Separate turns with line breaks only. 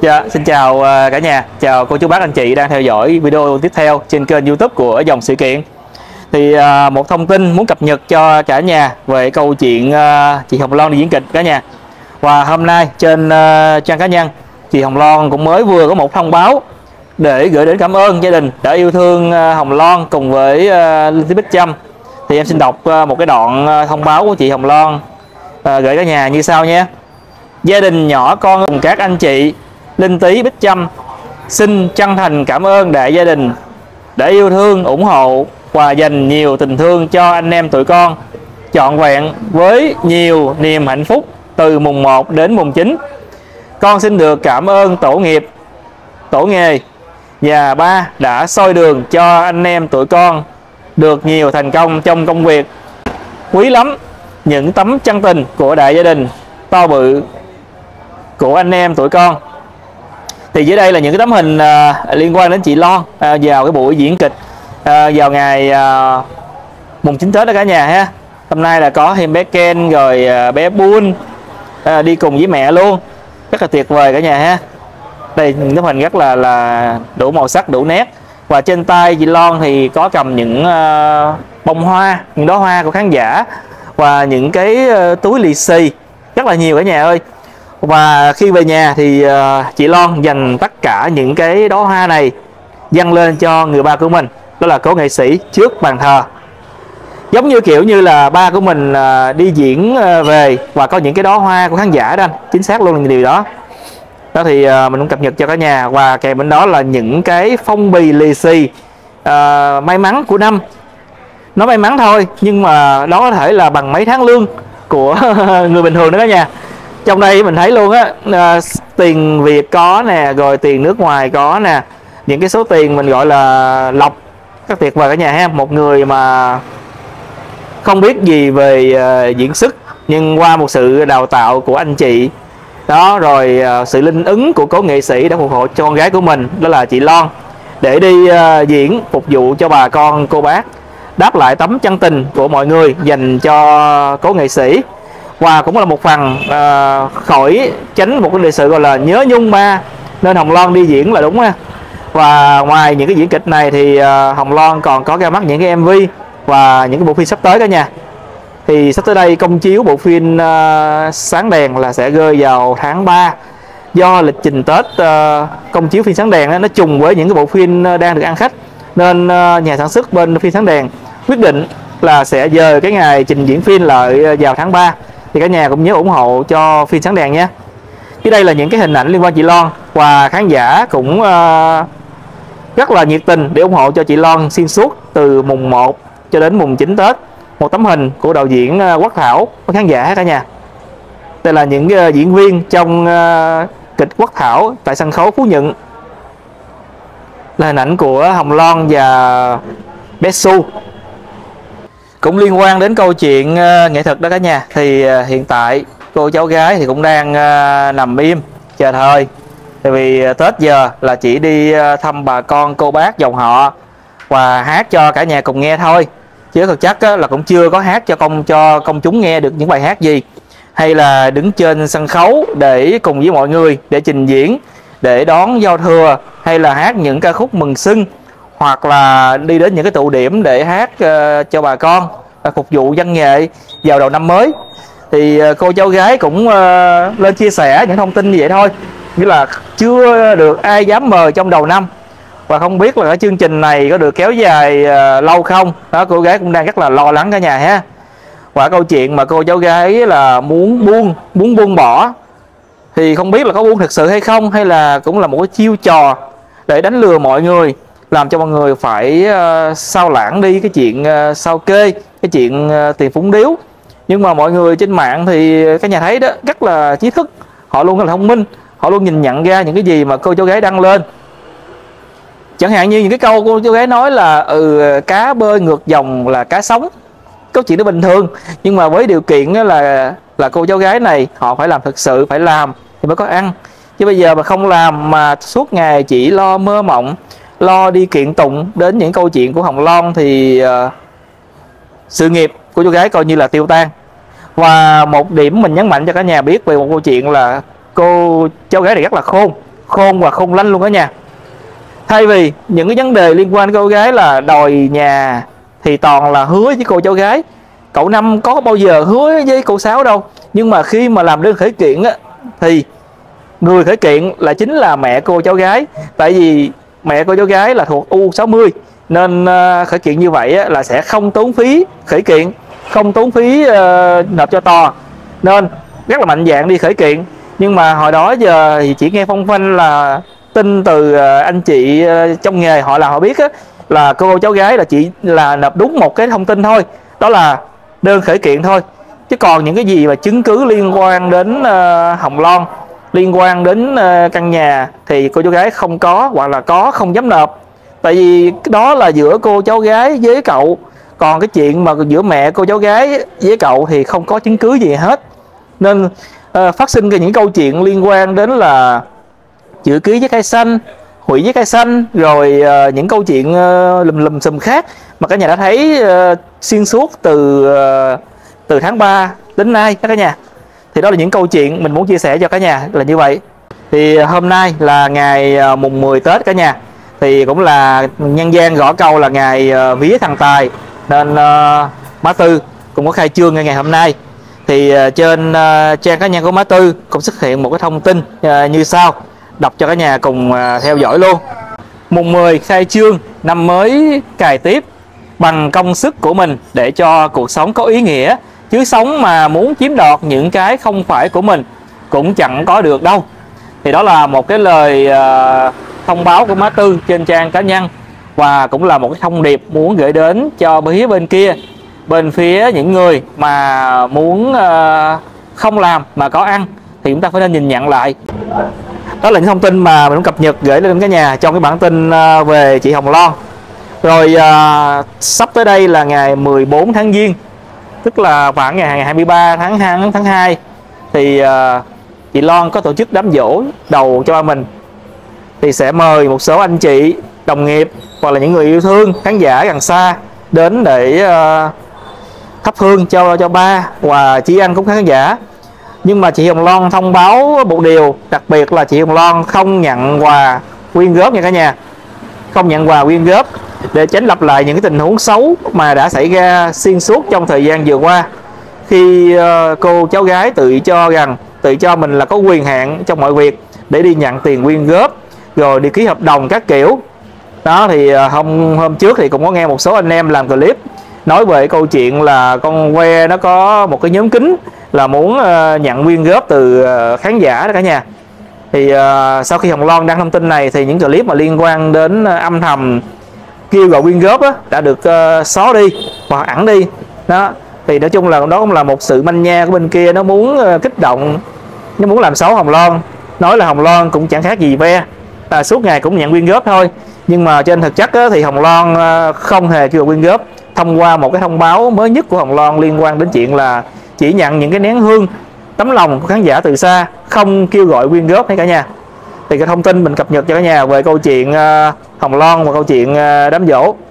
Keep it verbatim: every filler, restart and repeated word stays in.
Dạ, xin chào uh, cả nhà, chào cô chú bác anh chị đang theo dõi video tiếp theo trên kênh YouTube của Dòng Sự Kiện. Thì uh, một thông tin muốn cập nhật cho cả nhà về câu chuyện uh, chị Hồng Loan đi diễn kịch cả nhà. Và hôm nay trên uh, trang cá nhân, chị Hồng Loan cũng mới vừa có một thông báo để gửi đến cảm ơn gia đình đã yêu thương uh, Hồng Loan cùng với uh, Linh Thị Bích Trâm. Thì em xin đọc uh, một cái đoạn uh, thông báo của chị Hồng Loan uh, gửi cả nhà như sau nhé. Gia đình nhỏ con cùng các anh chị Linh Tý Bích Trâm xin chân thành cảm ơn đại gia đình đã yêu thương, ủng hộ và dành nhiều tình thương cho anh em tụi con trọn vẹn với nhiều niềm hạnh phúc từ mùng một đến mùng chín. Con xin được cảm ơn tổ nghiệp, tổ nghề và ba đã soi đường cho anh em tụi con được nhiều thành công trong công việc. Quý lắm những tấm chân tình của đại gia đình to bự của anh em tụi con. Thì dưới đây là những cái tấm hình à, liên quan đến chị Loan à, vào cái buổi diễn kịch à, vào ngày à, mùng chín Tết đó cả nhà ha. Hôm nay là có thêm bé Ken rồi à, bé Bun à, đi cùng với mẹ luôn, rất là tuyệt vời cả nhà ha. Đây những tấm hình rất là là đủ màu sắc, đủ nét. Và trên tay chị Loan thì có cầm những à, bông hoa, những đóa hoa của khán giả và những cái à, túi lì xì rất là nhiều cả nhà ơi. Và khi về nhà thì uh, chị Loan dành tất cả những cái đóa hoa này dâng lên cho người ba của mình, đó là cố nghệ sĩ trước bàn thờ. Giống như kiểu như là ba của mình uh, đi diễn uh, về và có những cái đóa hoa của khán giả đó anh. Chính xác luôn là điều đó. Đó thì uh, mình cũng cập nhật cho cả nhà. Và kèm bên đó là những cái phong bì lì xì uh, may mắn của năm. Nó may mắn thôi, nhưng mà đó có thể là bằng mấy tháng lương của người bình thường đó cả nhà. Trong đây mình thấy luôn á, à, tiền Việt có nè, rồi tiền nước ngoài có nè, những cái số tiền mình gọi là lọc, rất tuyệt vời cả nhà ha. Một người mà không biết gì về uh, diễn xuất, nhưng qua một sự đào tạo của anh chị đó, rồi uh, sự linh ứng của cố nghệ sĩ đã phù hộ cho con gái của mình, đó là chị Loan, để đi uh, diễn phục vụ cho bà con cô bác, đáp lại tấm chân tình của mọi người dành cho cố nghệ sĩ. Và cũng là một phần uh, khỏi tránh một cái sự gọi là nhớ nhung ba, nên Hồng Loan đi diễn là đúng ha. Và ngoài những cái diễn kịch này thì uh, Hồng Loan còn có ra mắt những cái em vê và những cái bộ phim sắp tới cả nhà. Thì sắp tới đây công chiếu bộ phim uh, Sáng Đèn là sẽ rơi vào tháng ba. Do lịch trình Tết uh, công chiếu phim Sáng Đèn đó, nó trùng với những cái bộ phim đang được ăn khách, nên uh, nhà sản xuất bên phim Sáng Đèn quyết định là sẽ dời cái ngày trình diễn phim lại vào tháng ba. Thì cả nhà cũng nhớ ủng hộ cho phim Sáng Đèn nhé. Dưới đây là những cái hình ảnh liên quan chị Loan, và khán giả cũng uh, rất là nhiệt tình để ủng hộ cho chị Loan xuyên suốt từ mùng một cho đến mùng chín Tết. Một tấm hình của đạo diễn uh, Quốc Thảo với khán giả cả nhà. Đây là những uh, diễn viên trong uh, kịch Quốc Thảo tại sân khấu Phú Nhuận. Là hình ảnh của Hồng Loan và bé Su. Cũng liên quan đến câu chuyện uh, nghệ thuật đó cả nhà. Thì uh, hiện tại cô cháu gái thì cũng đang uh, nằm im chờ thời. Tại vì uh, Tết giờ là chỉ đi uh, thăm bà con cô bác dòng họ và hát cho cả nhà cùng nghe thôi. Chứ thực chất uh, là cũng chưa có hát cho công cho công chúng nghe được những bài hát gì, hay là đứng trên sân khấu để cùng với mọi người để trình diễn, để đón giao thừa, hay là hát những ca khúc mừng xuân, hoặc là đi đến những cái tụ điểm để hát uh, cho bà con, uh, phục vụ văn nghệ vào đầu năm mới. Thì uh, cô cháu gái cũng uh, lên chia sẻ những thông tin như vậy thôi, nghĩa là chưa được ai dám mời trong đầu năm, và không biết là cái chương trình này có được kéo dài uh, lâu không đó. Cô gái cũng đang rất là lo lắng cả nhà ha. Và câu chuyện mà cô cháu gái là muốn buông muốn buông bỏ thì không biết là có buông thực sự hay không, hay là cũng là một cái chiêu trò để đánh lừa mọi người, làm cho mọi người phải uh, sao lãng đi cái chuyện uh, sao kê, cái chuyện uh, tiền phúng điếu. Nhưng mà mọi người trên mạng thì các nhà thấy đó, rất là trí thức, họ luôn rất là thông minh, họ luôn nhìn nhận ra những cái gì mà cô cháu gái đăng lên. Chẳng hạn như những cái câu cô cháu gái nói là ừ, cá bơi ngược dòng là cá sống, câu chuyện đó bình thường, nhưng mà với điều kiện là là cô cháu gái này họ phải làm thực sự, phải làm thì mới có ăn. Chứ bây giờ mà không làm mà suốt ngày chỉ lo mơ mộng, lo đi kiện tụng đến những câu chuyện của Hồng Loan thì uh, sự nghiệp của cháu gái coi như là tiêu tan. Và một điểm mình nhấn mạnh cho cả nhà biết về một câu chuyện là cô cháu gái này rất là khôn khôn và khôn lanh luôn đó nha. Thay vì những cái vấn đề liên quan đến cô gái là đòi nhà thì toàn là hứa với cô cháu gái. Cậu Năm có bao giờ hứa với cô Sáu đâu. Nhưng mà khi mà làm đơn khởi kiện á, thì người khởi kiện là chính là mẹ cô cháu gái. Tại vì mẹ cô cháu gái là thuộc U sáu mươi, nên uh, khởi kiện như vậy á, là sẽ không tốn phí khởi kiện, không tốn phí uh, nộp cho tòa, nên rất là mạnh dạn đi khởi kiện. Nhưng mà hồi đó giờ thì chỉ nghe phong phanh là tin từ uh, anh chị uh, trong nghề họ là họ biết á, là cô cháu gái là chỉ là nộp đúng một cái thông tin thôi, đó là đơn khởi kiện thôi. Chứ còn những cái gì mà chứng cứ liên quan đến uh, Hồng Loan, liên quan đến uh, căn nhà thì cô cháu gái không có, hoặc là có không dám nộp. Tại vì đó là giữa cô cháu gái với cậu. Còn cái chuyện mà giữa mẹ cô cháu gái với cậu thì không có chứng cứ gì hết. Nên uh, phát sinh ra những câu chuyện liên quan đến là chữ ký với cây xanh, hủy với cây xanh, rồi uh, những câu chuyện uh, lùm lùm xùm khác mà cả nhà đã thấy uh, xuyên suốt từ uh, từ tháng ba đến nay các cả nhà. Thì đó là những câu chuyện mình muốn chia sẻ cho cả nhà là như vậy. Thì hôm nay là ngày uh, mùng mười Tết cả nhà. Thì cũng là nhân gian gõ câu là ngày uh, vía thần tài, nên uh, má Tư cũng có khai trương ngày ngày hôm nay. Thì uh, trên uh, trang cá nhân của má Tư cũng xuất hiện một cái thông tin uh, như sau, đọc cho cả nhà cùng uh, theo dõi luôn. Mùng mười khai trương, năm mới cài tiếp, bằng công sức của mình để cho cuộc sống có ý nghĩa, chứ sống mà muốn chiếm đoạt những cái không phải của mình cũng chẳng có được đâu. Thì đó là một cái lời uh, thông báo của má Tư trên trang cá nhân, và cũng là một cái thông điệp muốn gửi đến cho phía bên kia, bên phía những người mà muốn uh, không làm mà có ăn thì chúng ta phải nên nhìn nhận lại. Đó là những thông tin mà mình muốn cập nhật gửi lên cả nhà trong cái bản tin uh, về chị Hồng Loan. Rồi uh, sắp tới đây là ngày mười bốn tháng Giêng, tức là khoảng ngày hai mươi ba tháng hai, thì uh, chị Loan có tổ chức đám giỗ đầu cho ba mình. Thì sẽ mời một số anh chị, đồng nghiệp hoặc là những người yêu thương, khán giả gần xa đến để uh, thắp hương cho cho ba và chị ăn cúng khán giả. Nhưng mà chị Hồng Loan thông báo một điều đặc biệt là chị Hồng Loan không nhận quà quyên góp nha cả nhà, không nhận quà quyên góp, để tránh lặp lại những cái tình huống xấu mà đã xảy ra xuyên suốt trong thời gian vừa qua, khi uh, cô cháu gái tự cho rằng tự cho mình là có quyền hạn trong mọi việc để đi nhận tiền quyên góp, rồi đi ký hợp đồng các kiểu. Đó thì uh, hôm hôm trước thì cũng có nghe một số anh em làm clip nói về câu chuyện là con que nó có một cái nhóm kín là muốn uh, nhận quyên góp từ uh, khán giả đó cả nhà. Thì uh, sau khi Hồng Loan đăng thông tin này thì những clip mà liên quan đến uh, âm thầm kêu gọi quyên góp á, đã được uh, xóa đi hoặc ẩn đi. Đó thì nói chung là đó cũng là một sự manh nha của bên kia, nó muốn uh, kích động, nó muốn làm xấu Hồng Loan, nói là Hồng Loan cũng chẳng khác gì ve, à, suốt ngày cũng nhận quyên góp thôi. Nhưng mà trên thực chất á, thì Hồng Loan uh, không hề kêu gọi quyên góp. Thông qua một cái thông báo mới nhất của Hồng Loan liên quan đến chuyện là chỉ nhận những cái nén hương, tấm lòng của khán giả từ xa, không kêu gọi quyên góp đấy cả nhà. Thì cái thông tin mình cập nhật cho cả nhà về câu chuyện uh, Hồng Loan và câu chuyện uh, đám giỗ.